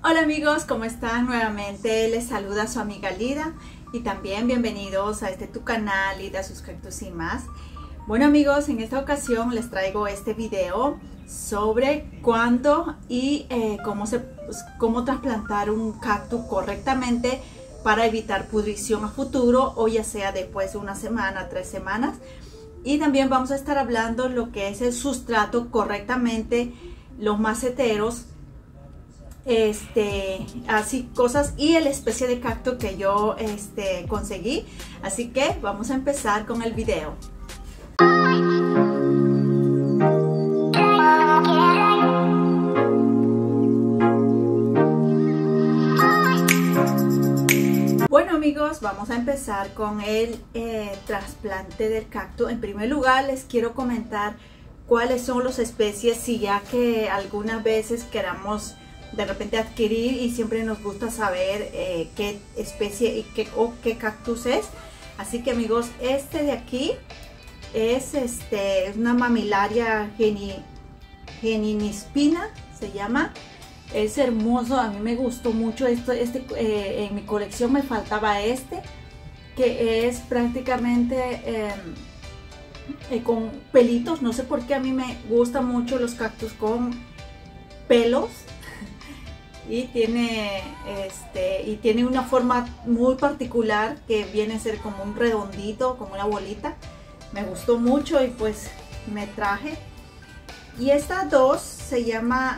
Hola amigos, ¿cómo están? Nuevamente les saluda su amiga Lida y también bienvenidos a tu canal Lida Sus Cactus y Más. Bueno amigos, en esta ocasión les traigo este video sobre cuándo y cómo trasplantar un cactus correctamente para evitar pudrición a futuro, o ya sea después de una semana, 3 semanas. Y también vamos a estar hablando lo que es el sustrato correctamente, los maceteros, así cosas, y la especie de cactus que yo conseguí. Así que vamos a empezar con el video. Bueno amigos, vamos a empezar con el trasplante del cactus. En primer lugar les quiero comentar cuáles son las especies, si ya que algunas veces queramos de repente adquirir y siempre nos gusta saber qué especie y qué cactus es. Así que amigos, este de aquí es una Mamillaria geninispina, se llama. Es hermoso, a mí me gustó mucho esto. En mi colección me faltaba que es prácticamente con pelitos. No sé por qué a mí me gustan mucho los cactus con pelos. Y tiene una forma muy particular que viene a ser como un redondito, como una bolita. Me gustó mucho y pues me traje. Y estas dos se llama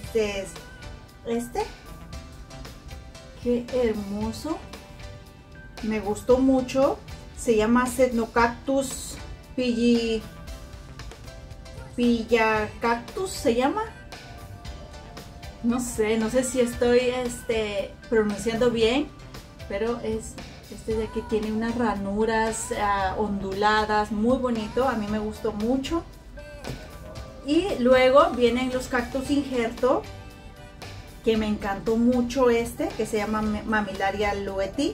qué hermoso, me gustó mucho. Se llama Ctenocactus pillacactus, se llama. No sé si estoy pronunciando bien, pero de aquí tiene unas ranuras onduladas, muy bonito, a mí me gustó mucho. Y luego vienen los cactus injerto, que me encantó mucho que se llama Mamillaria lueti.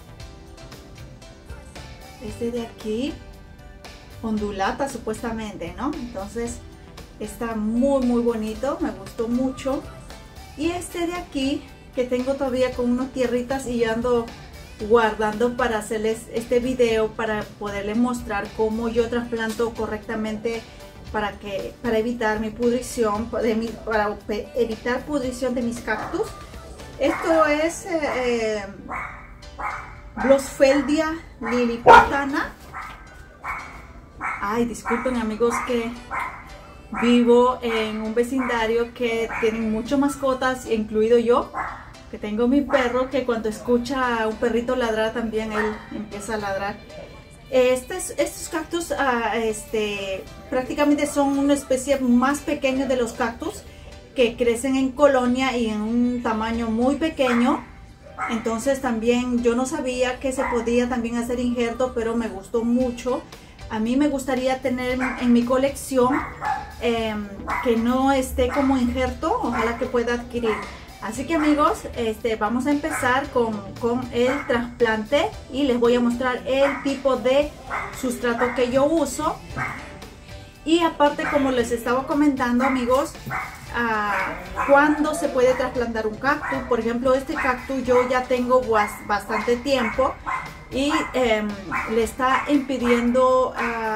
De aquí, ondulata supuestamente, ¿no? Entonces está muy bonito, me gustó mucho. Y de aquí, que tengo todavía con unas tierritas y yo ando guardando para hacerles este video, para poderles mostrar cómo yo trasplanto correctamente para evitar mi pudrición, para evitar pudrición de mis cactus. Esto es Blossfeldia lilliputana. Ay, disculpen amigos que vivo en un vecindario que tienen muchas mascotas, incluido yo, que tengo mi perro, que cuando escucha a un perrito ladrar también él empieza a ladrar. Estos cactus prácticamente son una especie más pequeña de los cactus, que crecen en colonia y en un tamaño muy pequeño. Entonces también yo no sabía que se podía también hacer injerto, pero me gustó mucho. A mí me gustaría tener en mi colección que no esté como injerto, ojalá que pueda adquirir. Así que amigos, vamos a empezar con el trasplante y les voy a mostrar el tipo de sustrato que yo uso. Y aparte, como les estaba comentando amigos, cuándo se puede trasplantar un cactus. Por ejemplo, este cactus yo ya tengo bastante tiempo y le está impidiendo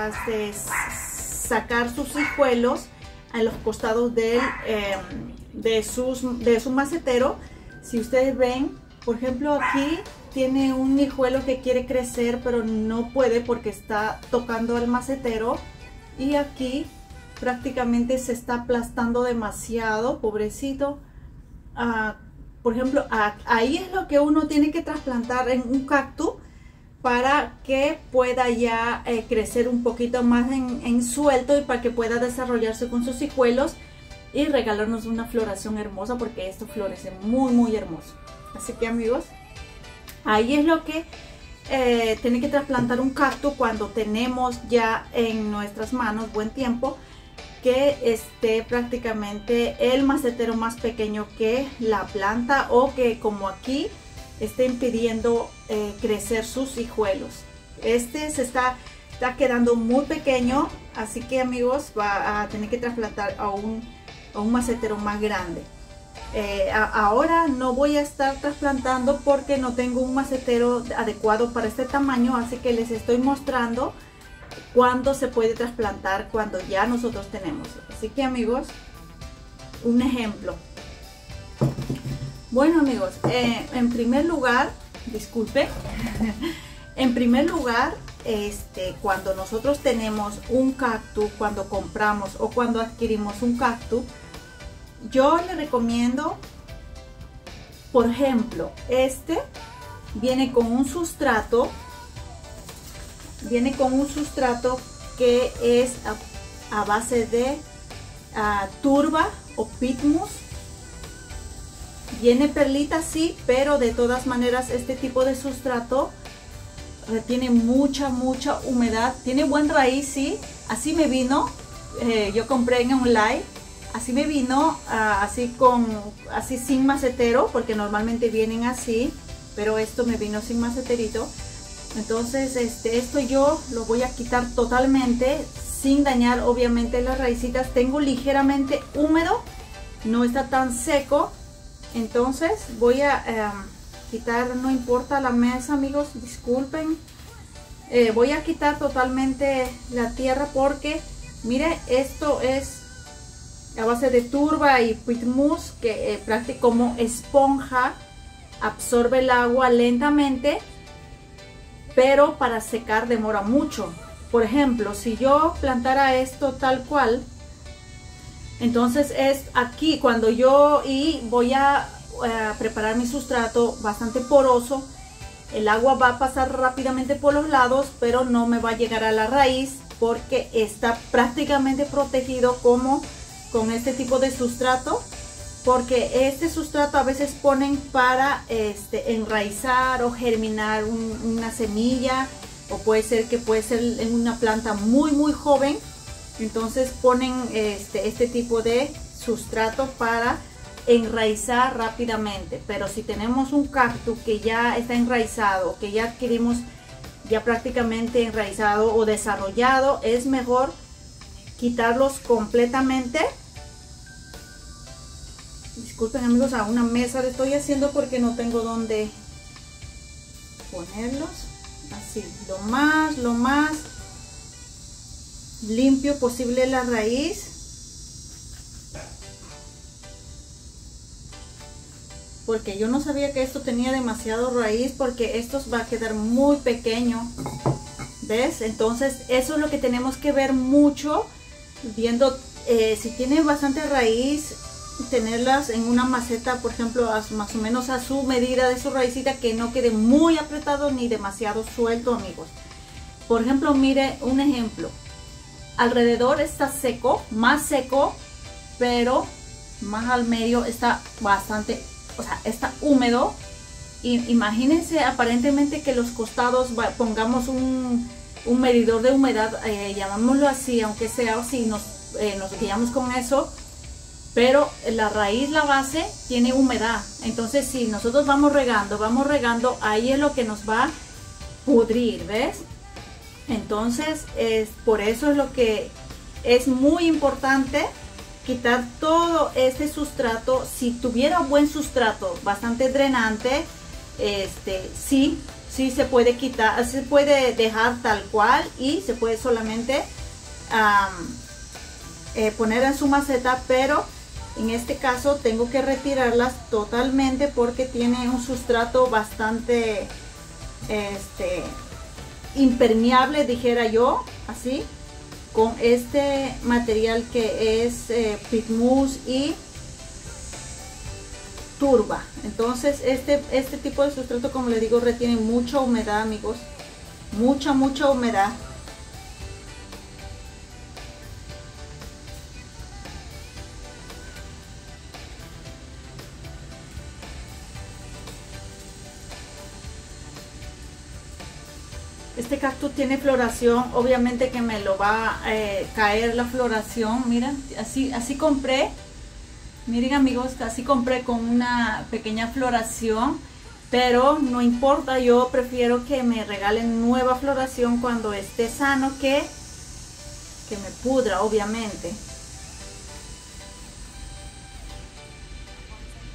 sacar sus hijuelos a los costados de su macetero. Si ustedes ven, por ejemplo, aquí tiene un hijuelo que quiere crecer pero no puede porque está tocando el macetero, y aquí prácticamente se está aplastando demasiado, pobrecito. Por ejemplo, ahí es lo que uno tiene que trasplantar en un cactus para que pueda ya crecer un poquito más en suelto y para que pueda desarrollarse con sus hijuelos y regalarnos una floración hermosa, porque esto florece muy hermoso. Así que amigos, ahí es lo que tiene que trasplantar un cactus cuando tenemos ya en nuestras manos buen tiempo, que esté prácticamente el macetero más pequeño que la planta, o que como aquí esté impidiendo crecer sus hijuelos. Se está quedando muy pequeño, así que amigos, va a tener que trasplantar a un macetero más grande. Ahora no voy a estar trasplantando porque no tengo un macetero adecuado para este tamaño, así que les estoy mostrando cuándo se puede trasplantar cuando ya nosotros tenemos. Así que amigos, un ejemplo. Bueno amigos, en primer lugar, disculpe, en primer lugar, cuando nosotros tenemos un cactus, cuando compramos o cuando adquirimos un cactus, yo le recomiendo, por ejemplo, viene con un sustrato, que es a base de turba o pitmus. Viene perlita, sí, pero de todas maneras este tipo de sustrato retiene mucha humedad, tiene buen raíz, sí, así me vino, yo compré en online, así me vino, así sin macetero, porque normalmente vienen así, pero esto me vino sin maceterito. Entonces esto yo lo voy a quitar totalmente sin dañar obviamente las raícitas. Tengo ligeramente húmedo, no está tan seco. Entonces voy a quitar, no importa la mesa amigos, disculpen, voy a quitar totalmente la tierra porque mire, esto es a base de turba y pitmus que prácticamente como esponja absorbe el agua lentamente, pero para secar demora mucho. Por ejemplo, si yo plantara esto tal cual, entonces es aquí cuando voy a preparar mi sustrato bastante poroso, el agua va a pasar rápidamente por los lados, pero no me va a llegar a la raíz porque está prácticamente protegido como con este tipo de sustrato, porque este sustrato a veces ponen para enraizar o germinar una semilla, o puede ser en una planta muy joven. Entonces ponen este tipo de sustrato para enraizar rápidamente. Pero si tenemos un cactus que ya está enraizado, que ya adquirimos ya prácticamente enraizado o desarrollado, es mejor quitarlos completamente. Disculpen amigos, a una mesa le estoy haciendo porque no tengo dónde ponerlos. Así, lo más limpio posible la raíz, porque yo no sabía que esto tenía demasiado raíz, porque esto va a quedar muy pequeño, ¿ves? Entonces eso es lo que tenemos que ver mucho, viendo si tiene bastante raíz, tenerlas en una maceta, por ejemplo, más o menos a su medida de su raícita, que no quede muy apretado ni demasiado suelto amigos. Por ejemplo, mire un ejemplo. Alrededor está seco, más seco, pero más al medio está bastante, o sea, está húmedo. Y imagínense aparentemente que los costados pongamos un medidor de humedad, llamámoslo así, aunque sea así, nos guiamos con eso, pero la raíz, la base, tiene humedad. Entonces si nosotros vamos regando, ahí es lo que nos va a pudrir, ¿ves? Entonces por eso es lo que es muy importante quitar todo este sustrato. Si tuviera buen sustrato, bastante drenante, sí se puede quitar, se puede dejar tal cual y se puede solamente poner en su maceta, pero en este caso tengo que retirarlas totalmente porque tiene un sustrato bastante impermeable, dijera yo, así, con este material que es pitmus y turba. Entonces este tipo de sustrato, como les digo, retiene mucha humedad amigos, mucha humedad. Este cactus tiene floración, obviamente que me lo va a caer la floración. Miren, así compré. Miren amigos, así compré con una pequeña floración, pero no importa, yo prefiero que me regalen nueva floración cuando esté sano que me pudra, obviamente.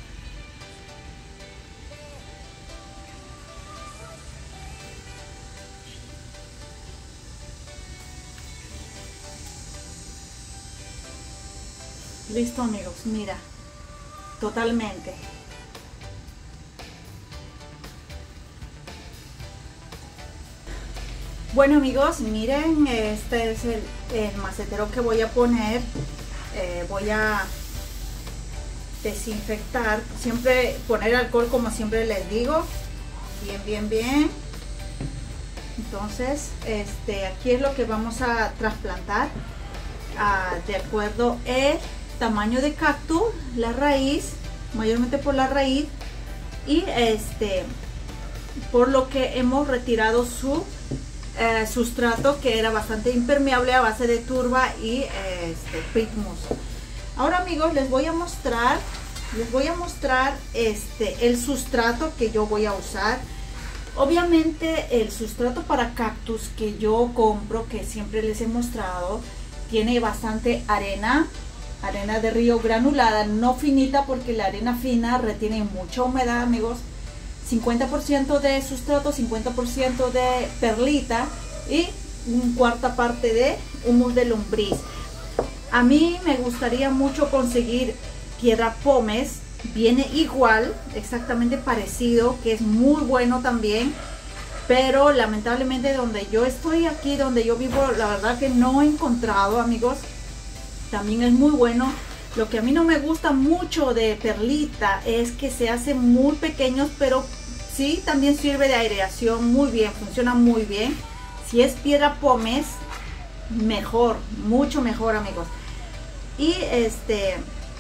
Listo, amigos, mira, totalmente. Bueno, amigos, miren, este es el macetero que voy a poner. Voy a desinfectar, siempre poner alcohol, como siempre les digo, bien. Entonces aquí es lo que vamos a trasplantar, de acuerdo el tamaño de cactus, la raíz, mayormente por la raíz, y por lo que hemos retirado su sustrato, que era bastante impermeable a base de turba y pitmus. Ahora, amigos, les voy a mostrar el sustrato que yo voy a usar. Obviamente el sustrato para cactus que yo compro, que siempre les he mostrado, tiene bastante arena de río granulada, no finita, porque la arena fina retiene mucha humedad, amigos. 50% de sustrato, 50% de perlita y una cuarta parte de humus de lombriz. A mí me gustaría mucho conseguir piedra pómez, viene igual, exactamente parecido, que es muy bueno también, pero lamentablemente donde yo estoy aquí, donde yo vivo, la verdad que no he encontrado, amigos. También es muy bueno. Lo que a mí no me gusta mucho de perlita es que se hacen muy pequeños, pero sí también sirve de aireación muy bien, funciona muy bien. Si es piedra pómez, mejor, mucho mejor, amigos. Y este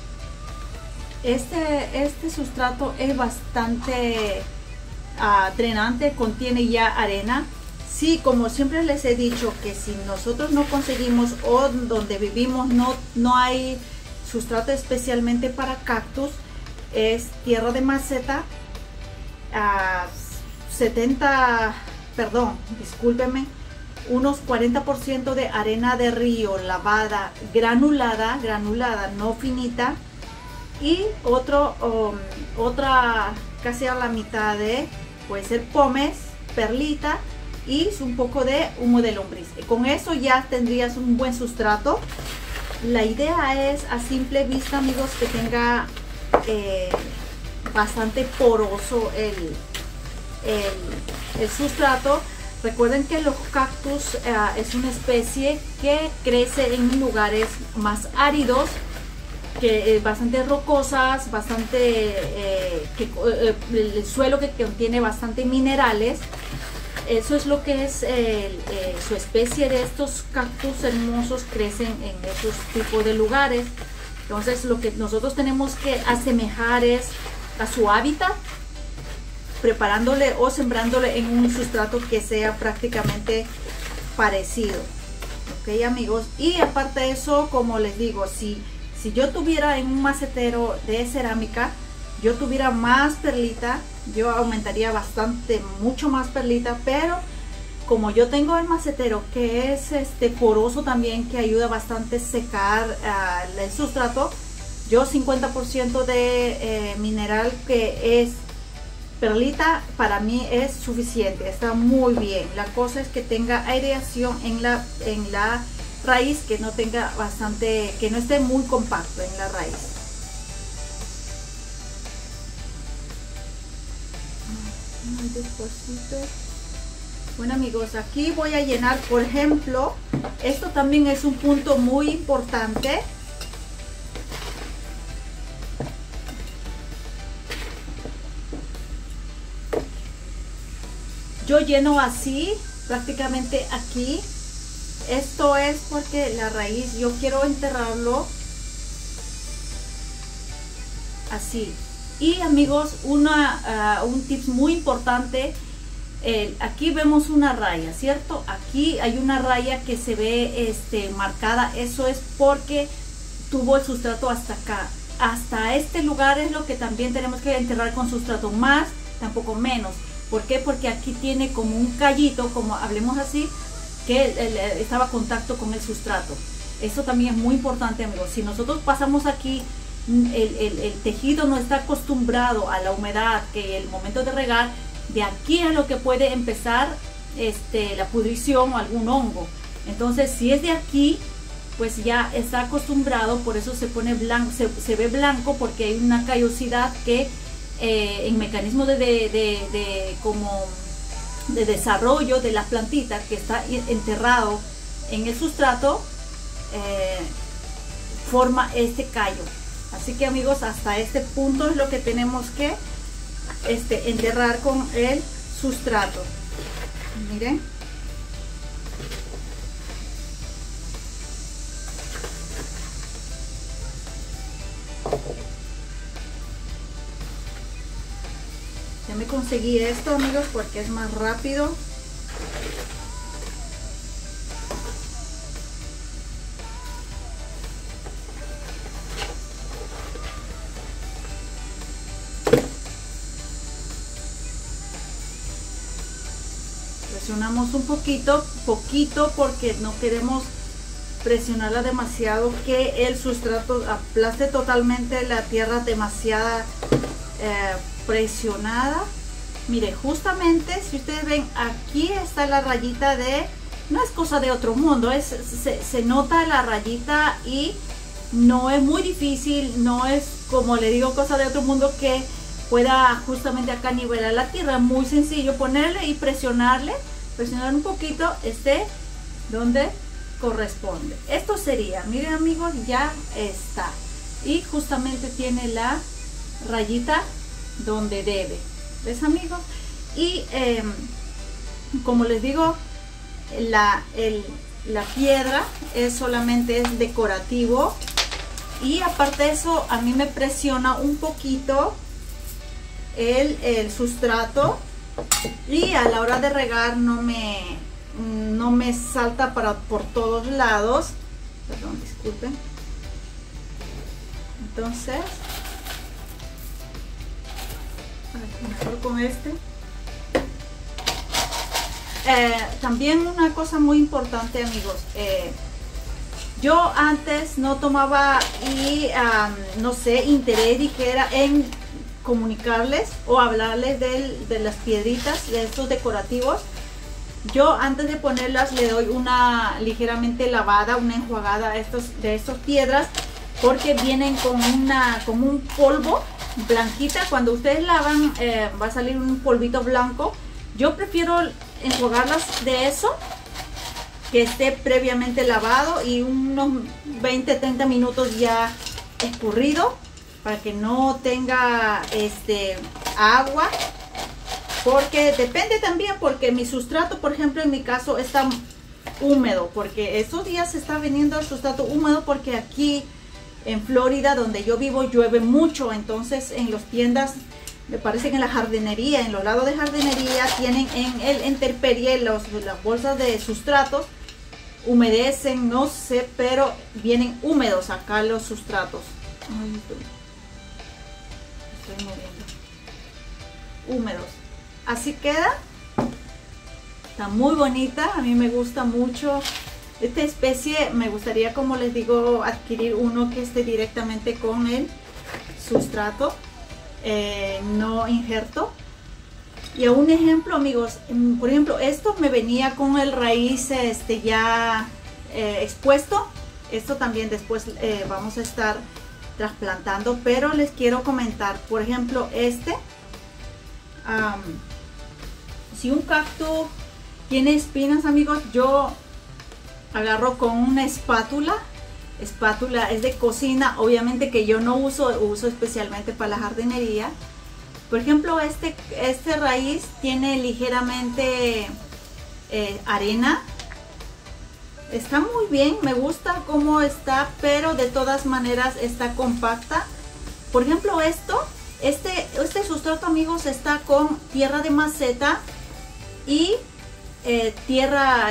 sustrato es bastante drenante, contiene ya arena. Sí, como siempre les he dicho, que si nosotros no conseguimos, o donde vivimos no hay sustrato especialmente para cactus, es tierra de maceta, 40% de arena de río lavada, granulada, no finita, y otra casi a la mitad de, puede ser pómez, perlita, y un poco de humo de lombriz. Con eso ya tendrías un buen sustrato. La idea es, a simple vista, amigos, que tenga bastante poroso el sustrato. Recuerden que los cactus es una especie que crece en lugares más áridos, que bastante rocosas, el suelo que contiene bastante minerales. Eso es lo que es su especie de estos cactus hermosos, crecen en esos tipos de lugares. Entonces lo que nosotros tenemos que asemejar es a su hábitat, preparándole o sembrándole en un sustrato que sea prácticamente parecido. Ok, amigos, y aparte de eso, como les digo, si yo tuviera en un macetero de cerámica, yo tuviera más perlita, yo aumentaría bastante, mucho más perlita, pero como yo tengo el macetero que es poroso también, que ayuda bastante a secar el sustrato, yo 50% de mineral que es perlita, para mí es suficiente, está muy bien. La cosa es que tenga aireación en la raíz, que no tenga que no esté muy compacto en la raíz. Despacito. Bueno, amigos, aquí voy a llenar, por ejemplo, esto también es un punto muy importante. Yo lleno así, prácticamente aquí. Esto es porque la raíz, yo quiero enterrarlo así. Y amigos, un tip muy importante, aquí vemos una raya, ¿cierto? Aquí hay una raya que se ve marcada, eso es porque tuvo el sustrato hasta acá. Hasta este lugar es lo que también tenemos que enterrar con sustrato, más, tampoco menos. ¿Por qué? Porque aquí tiene como un callito, como hablemos así, que estaba en contacto con el sustrato. Eso también es muy importante, amigos. Si nosotros pasamos aquí, el tejido no está acostumbrado a la humedad, que el momento de regar, de aquí es lo que puede empezar la pudrición o algún hongo. Entonces, si es de aquí, pues ya está acostumbrado, por eso se pone blanco, se ve blanco, porque hay una callosidad que en mecanismo como de desarrollo de la plantita que está enterrado en el sustrato, forma este callo. Así que amigos, hasta este punto es lo que tenemos que enterrar con el sustrato. Miren. Ya me conseguí esto, amigos, porque es más rápido. Presionamos un poquito, porque no queremos presionarla demasiado, que el sustrato aplaste totalmente la tierra demasiada presionada. Mire, justamente si ustedes ven, aquí está la rayita no es cosa de otro mundo, se nota la rayita y no es muy difícil, no es como le digo cosa de otro mundo que pueda justamente acá nivelar la tierra. Muy sencillo, ponerle y presionar un poquito, donde corresponde. Esto sería, miren amigos, ya está, y justamente tiene la rayita donde debe. ¿Ves, amigos? Y como les digo, la piedra solamente es decorativo, y aparte de eso a mí me presiona un poquito el sustrato, y a la hora de regar no me salta por todos lados. Perdón, disculpen. Entonces, mejor con también una cosa muy importante, amigos, yo antes no tomaba no sé, interés, dijera, en comunicarles o hablarles de las piedritas, de estos decorativos. Yo antes de ponerlas le doy una ligeramente lavada, una enjuagada de estas piedras, porque vienen con un polvo blanquita. Cuando ustedes lavan va a salir un polvito blanco. Yo prefiero enjuagarlas de eso, que esté previamente lavado y unos 20-30 minutos ya escurrido, para que no tenga agua, porque depende también, porque mi sustrato, por ejemplo, en mi caso está húmedo, porque estos días se está viniendo el sustrato húmedo, porque aquí en Florida, donde yo vivo, llueve mucho. Entonces en las tiendas, me parece que en la jardinería, en los lados de jardinería, tienen en el intemperie las bolsas de sustratos, humedecen, no sé, pero vienen húmedos acá los sustratos. Ay, estoy moviendo. Húmedos. Así queda. Está muy bonita, a mí me gusta mucho esta especie. Me gustaría, como les digo, adquirir uno que esté directamente con el sustrato, no injerto. Y a un ejemplo, amigos, por ejemplo, esto me venía con el raíz ya expuesto. Esto también después vamos a estar trasplantando, pero les quiero comentar, por ejemplo, si un cactus tiene espinas, amigos, yo agarro con una espátula es de cocina, obviamente, que yo no uso especialmente para la jardinería. Por ejemplo, este raíz tiene ligeramente arena. Está muy bien, me gusta cómo está, pero de todas maneras está compacta. Por ejemplo, este sustrato, amigos, está con tierra de maceta y tierra,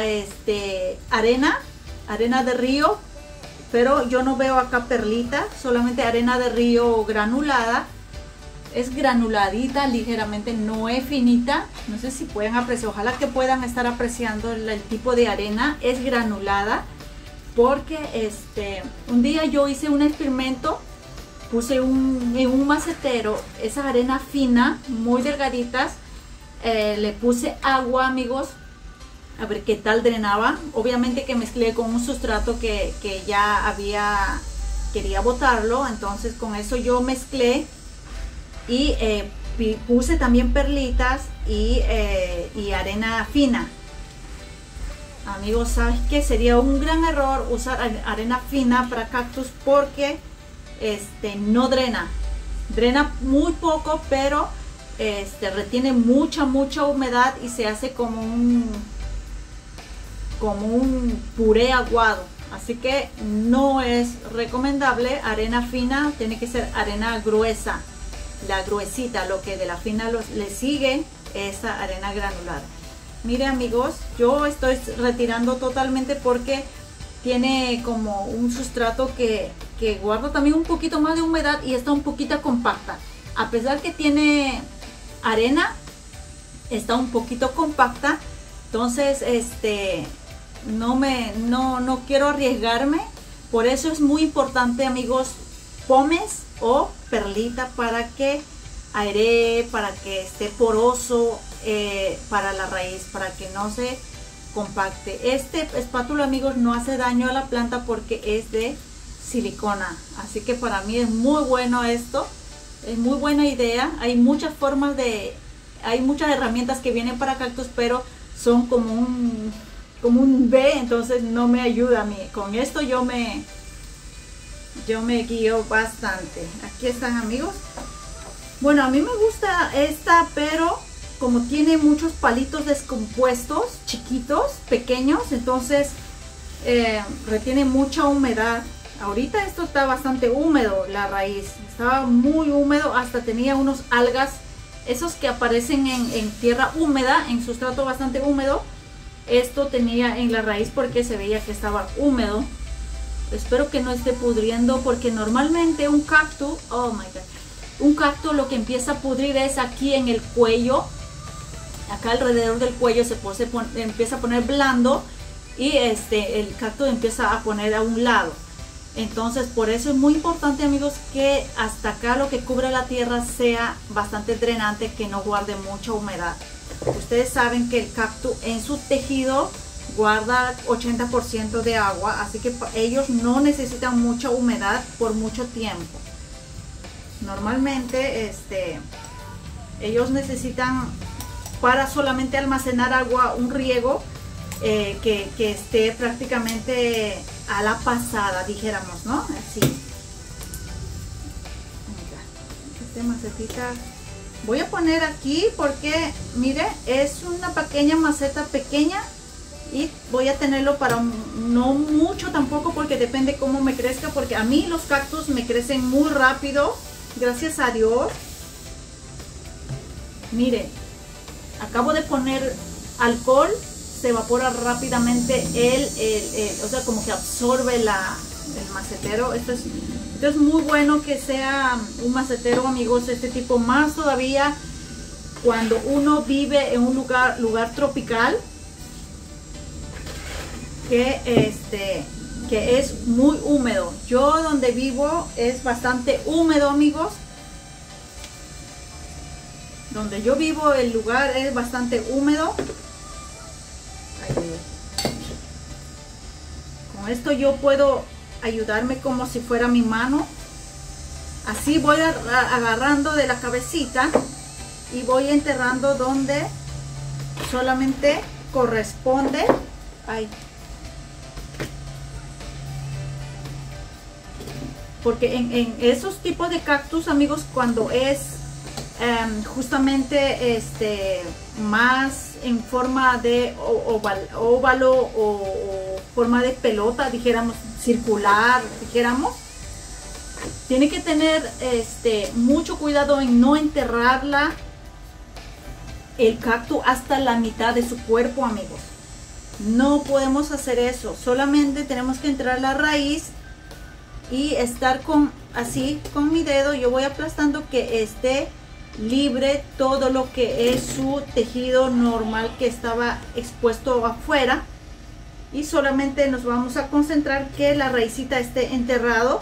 arena de río, pero yo no veo acá perlita, solamente arena de río granulada. Es granuladita ligeramente, no es finita. No sé si pueden apreciar, ojalá que puedan estar apreciando el tipo de arena. Es granulada, porque un día yo hice un experimento, puse en un macetero esa arena fina, muy delgaditas, le puse agua, amigos, a ver qué tal drenaba. Obviamente que mezclé con un sustrato que ya quería botarlo, entonces con eso yo mezclé y puse también perlitas y arena fina. Amigos, ¿sabes qué? Sería un gran error usar arena fina para cactus porque no drena. Drena muy poco, pero retiene mucha humedad y se hace como un puré aguado. Así que no es recomendable arena fina, tiene que ser arena gruesa, la gruesita. Lo que de la fina le sigue es arena granular. Mire amigos, yo estoy retirando totalmente porque tiene como un sustrato que guarda también un poquito más de humedad y está un poquito compacta. A pesar que tiene arena, está un poquito compacta. Entonces no quiero arriesgarme. Por eso es muy importante, amigos, pomes o perlita para que airee, para que esté poroso para la raíz, para que no se compacte. Este espátula, amigos, no hace daño a la planta porque es de silicona, así que para mí es muy bueno esto, es muy buena idea. Hay muchas formas hay muchas herramientas que vienen para cactus, pero son como un B, entonces no me ayuda a mí. Con esto yo me guío bastante. Aquí están, amigos. Bueno, a mí me gusta esta, pero como tiene muchos palitos descompuestos, chiquitos, pequeños, entonces retiene mucha humedad. Ahorita esto está bastante húmedo, la raíz estaba muy húmedo, hasta tenía unos algas, esos que aparecen en tierra húmeda, en sustrato bastante húmedo. Esto tenía en la raíz porque se veía que estaba húmedo. Espero que no esté pudriendo, porque normalmente un cactus, oh my god, un cactus lo que empieza a pudrir es aquí en el cuello. Acá alrededor del cuello se empieza a poner blando y el cactus empieza a poner a un lado. Entonces por eso es muy importante, amigos, que hasta acá lo que cubre la tierra sea bastante drenante, que no guarde mucha humedad. Ustedes saben que el cactus en su tejido guarda 80% de agua, así que ellos no necesitan mucha humedad por mucho tiempo. Normalmente ellos necesitan, para solamente almacenar agua, un riego que esté prácticamente a la pasada, dijéramos, ¿no? Así. Esta macetita voy a poner aquí porque, mire, es una pequeña maceta pequeña y voy a tenerlo para no mucho tampoco, porque depende cómo me crezca, porque a mí los cactus me crecen muy rápido, gracias a Dios. Mire, acabo de poner alcohol, se evapora rápidamente o sea, como que absorbe el macetero. Esto es muy bueno que sea un macetero, amigos, este tipo, más todavía cuando uno vive en un lugar tropical, que es muy húmedo. Yo donde vivo es bastante húmedo, amigos. Donde yo vivo el lugar es bastante húmedo. Con esto yo puedo ayudarme como si fuera mi mano. Así voy agarrando de la cabecita y voy enterrando donde solamente corresponde. Ay. Porque en esos tipos de cactus, amigos, cuando es justamente más en forma de óvalo o forma de pelota, dijéramos, circular, dijéramos, tiene que tener mucho cuidado en no enterrarla el cactus hasta la mitad de su cuerpo, amigos. No podemos hacer eso, solamente tenemos que enterrar la raíz y estar así con mi dedo. Yo voy aplastando que esté libre todo lo que es su tejido normal que estaba expuesto afuera, y solamente nos vamos a concentrar que la raicita esté enterrado.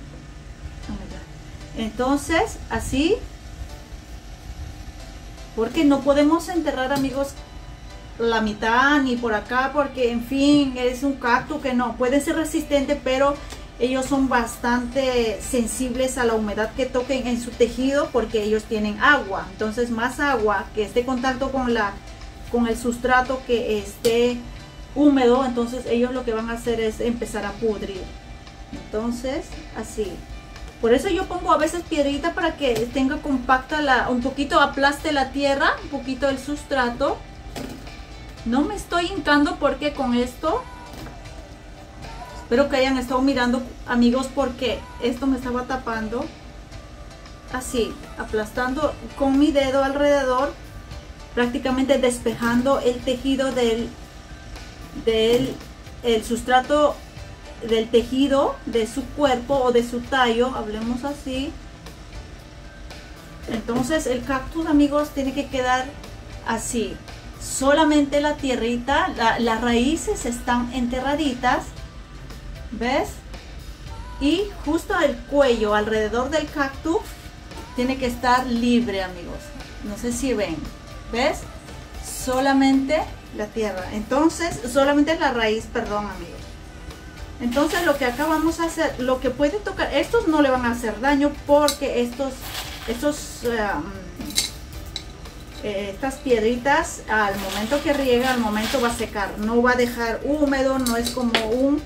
Entonces así, porque no podemos enterrar, amigos, la mitad ni por acá, porque en fin es un cactus que no puede ser resistente, pero ellos son bastante sensibles a la humedad que toquen en su tejido, porque ellos tienen agua. Entonces más agua que esté en contacto con el sustrato que esté húmedo, entonces ellos lo que van a hacer es empezar a pudrir. Entonces así, por eso yo pongo a veces piedrita para que tenga compacta un poquito, aplaste la tierra, un poquito el sustrato. No me estoy hincando porque con esto, espero que hayan estado mirando, amigos, porque esto me estaba tapando. Así, aplastando con mi dedo alrededor, prácticamente despejando el tejido del sustrato del tejido de su cuerpo o de su tallo, hablemos así. Entonces el cactus, amigos, tiene que quedar así, solamente la tierrita, las raíces están enterraditas, ¿ves? Y justo el cuello alrededor del cactus tiene que estar libre, amigos. No sé si ven, ¿ves? Solamente la tierra, entonces solamente la raíz, perdón, amigos. Entonces lo que acá vamos a hacer, lo que puede tocar, estos no le van a hacer daño, porque estas piedritas al momento que riega, al momento va a secar, no va a dejar húmedo, no es como un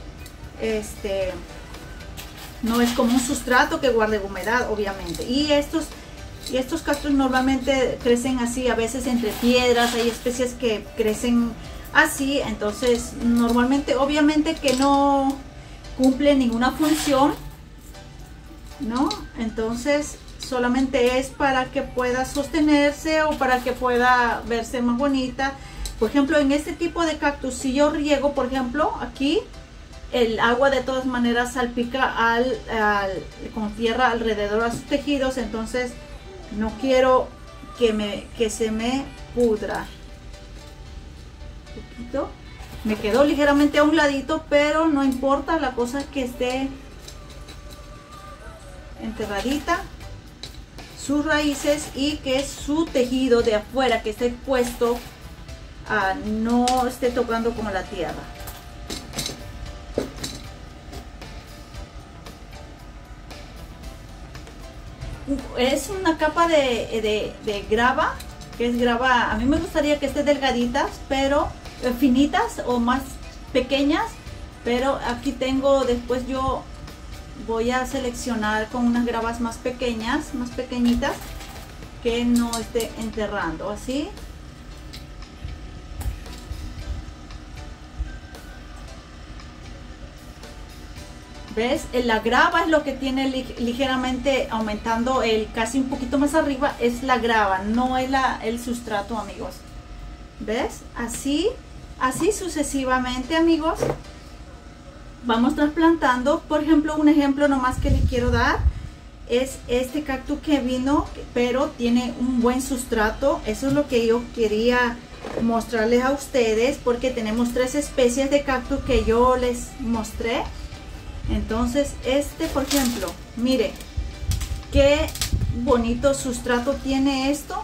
sustrato que guarde humedad, obviamente. Y estos cactus normalmente crecen así, a veces entre piedras, hay especies que crecen así, entonces normalmente, obviamente que no cumple ninguna función, ¿no? Entonces solamente es para que pueda sostenerse o para que pueda verse más bonita. Por ejemplo, en este tipo de cactus, si yo riego, por ejemplo, aquí el agua de todas maneras salpica con tierra alrededor a sus tejidos, entonces no quiero que se me pudra. Un poquito. Me quedó ligeramente a un ladito, pero no importa, la cosa es que esté enterradita sus raíces y que su tejido de afuera que esté puesto no esté tocando con la tierra. Es una capa de grava, que es grava, a mí me gustaría que esté delgaditas, pero finitas o más pequeñas, pero aquí tengo, después yo voy a seleccionar con unas gravas más pequeñas, más pequeñitas, que no esté enterrando, así. ¿Ves? La grava es lo que tiene ligeramente aumentando, casi un poquito más arriba es la grava, no es el sustrato, amigos. ¿Ves? Así sucesivamente, amigos. Vamos trasplantando. Por ejemplo, un ejemplo nomás que les quiero dar es este cactus que vino, pero tiene un buen sustrato. Eso es lo que yo quería mostrarles a ustedes, porque tenemos 3 especies de cactus que yo les mostré. Entonces por ejemplo, mire qué bonito sustrato tiene esto.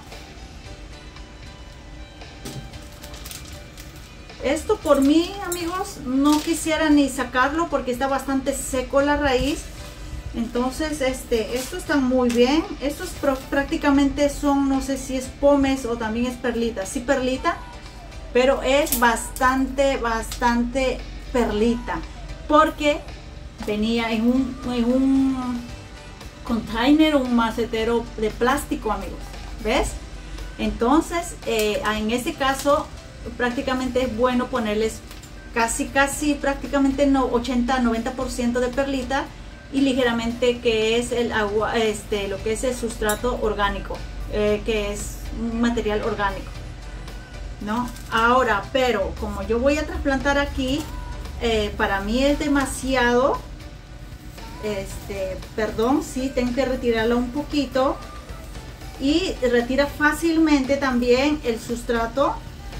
Esto por mí, amigos, no quisiera ni sacarlo porque está bastante seco la raíz. Entonces esto está muy bien. Estos prácticamente son, no sé si es pomes o también es perlita. Sí, perlita, pero es bastante perlita, porque venía en un container, un macetero de plástico, amigos. ¿Ves? Entonces en este caso prácticamente es bueno ponerles casi prácticamente 80-90% de perlita y ligeramente que es el agua, lo que es el sustrato orgánico, que es un material orgánico, ¿no? Ahora, pero como yo voy a trasplantar aquí, para mí es demasiado, perdón, sí, tengo que retirarlo un poquito, y retira fácilmente también el sustrato.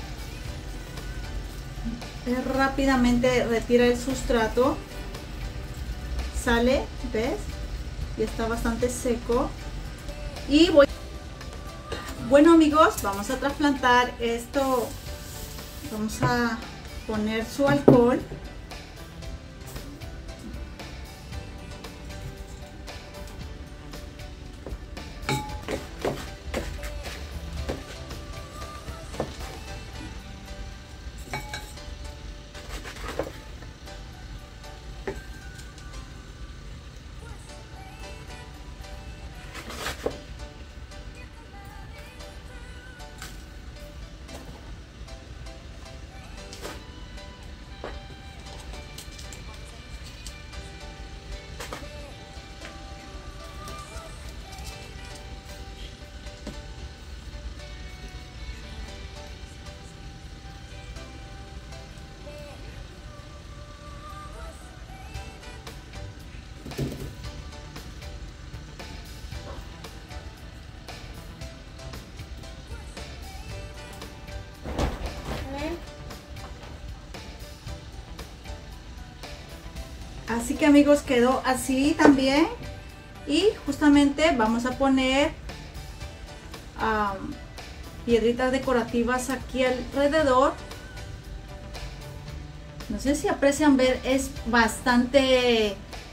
Rápidamente retira el sustrato, sale, ¿ves? Y está bastante seco. Y bueno, amigos, vamos a trasplantar esto. Vamos a poner su alcohol. Así que amigos, quedó así también. Y justamente vamos a poner piedritas decorativas aquí alrededor. No sé si aprecian ver, es bastante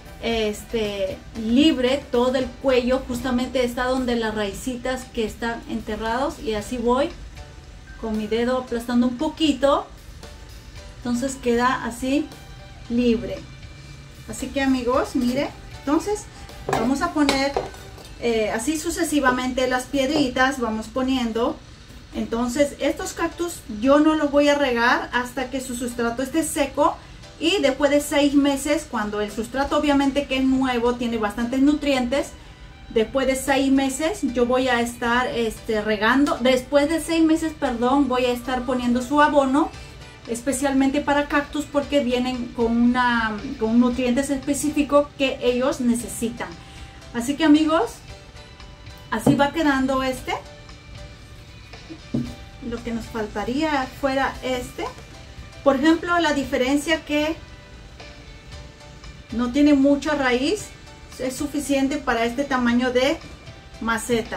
libre todo el cuello. Justamente está donde las raicitas que están enterrados, y así voy con mi dedo aplastando un poquito. Entonces queda así libre. Así que amigos, mire, entonces vamos a poner así sucesivamente las piedritas, vamos poniendo. Entonces estos cactus yo no los voy a regar hasta que su sustrato esté seco, y después de 6 meses, cuando el sustrato obviamente que es nuevo, tiene bastantes nutrientes, después de 6 meses yo voy a estar regando. Después de 6 meses, perdón, voy a estar poniendo su abono, especialmente para cactus, porque vienen con nutrientes específicos que ellos necesitan. Así que amigos, así va quedando lo que nos faltaría fuera por ejemplo, la diferencia que no tiene mucha raíz, es suficiente para este tamaño de maceta.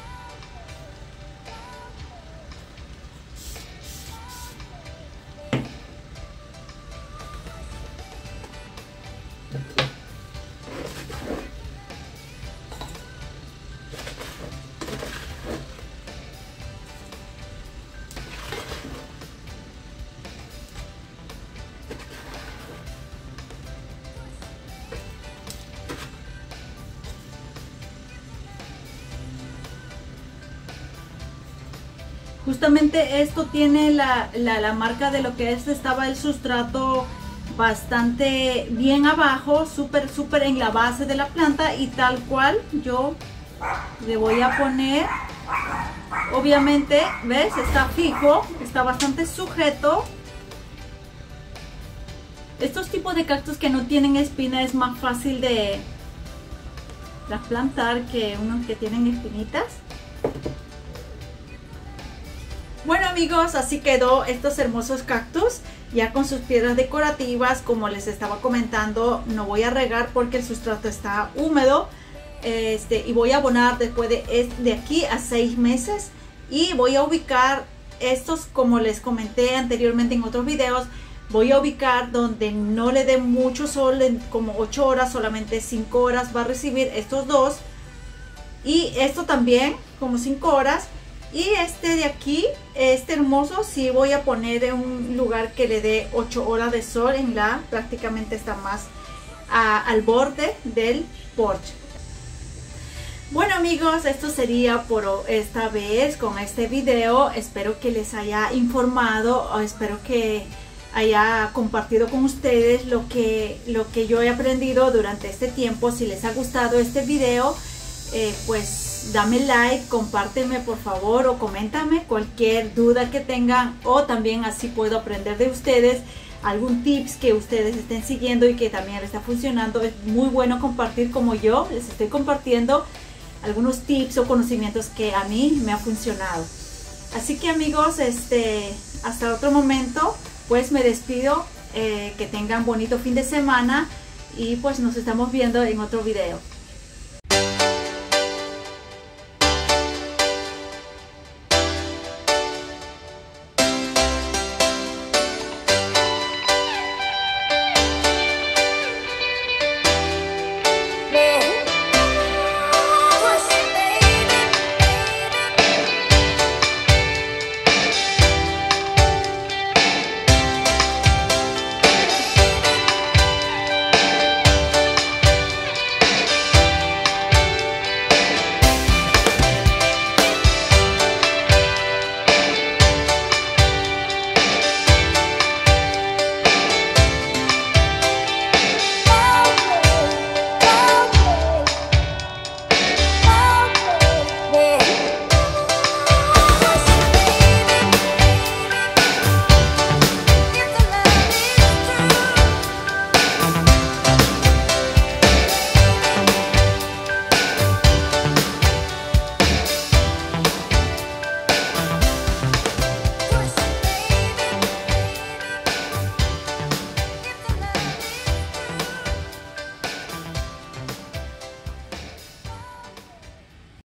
Justamente esto tiene la marca de lo que estaba el sustrato bastante bien abajo, súper en la base de la planta, y tal cual yo le voy a poner. Obviamente, ¿ves? Está fijo, está bastante sujeto. Estos tipos de cactus que no tienen espina es más fácil de trasplantar que unos que tienen espinitas. Bueno amigos, así quedó estos hermosos cactus, ya con sus piedras decorativas. Como les estaba comentando, no voy a regar porque el sustrato está húmedo, y voy a abonar después de aquí a 6 meses. Y voy a ubicar estos, como les comenté anteriormente en otros videos, voy a ubicar donde no le dé mucho sol, como 8 horas, solamente 5 horas va a recibir estos dos, y esto también como 5 horas. Y de aquí, hermoso, sí voy a poner en un lugar que le dé 8 horas de sol, prácticamente está más al borde del porche. Bueno amigos, esto sería por esta vez con este video. Espero que les haya informado, o espero que haya compartido con ustedes lo que yo he aprendido durante este tiempo. Si les ha gustado este video, pues dame like, compárteme por favor, o coméntame cualquier duda que tengan, o también así puedo aprender de ustedes algún tips que ustedes estén siguiendo y que también les está funcionando. Es muy bueno compartir, como yo les estoy compartiendo algunos tips o conocimientos que a mí me ha funcionado. Así que amigos, hasta otro momento, pues me despido, que tengan bonito fin de semana, y pues nos estamos viendo en otro video.